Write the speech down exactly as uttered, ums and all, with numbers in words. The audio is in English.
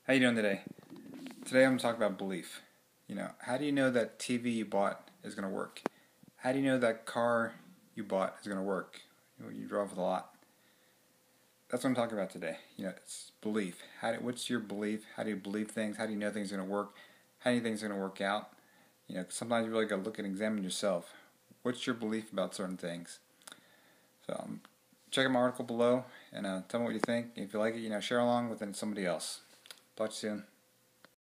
How you doing today? Today I'm going to talk about belief. You know, how do you know that T V you bought is going to work? How do you know that car you bought is going to work? You, know, you drove a lot. That's what I'm talking about today. You know, it's belief. How do, what's your belief? How do you believe things? How do you know things are going to work? How do you think it's going to work out? You know, sometimes you really got to look and examine yourself. What's your belief about certain things? So um, check out my article below and uh, tell me what you think. If you like it, you know, share along with somebody else. Talk to you soon.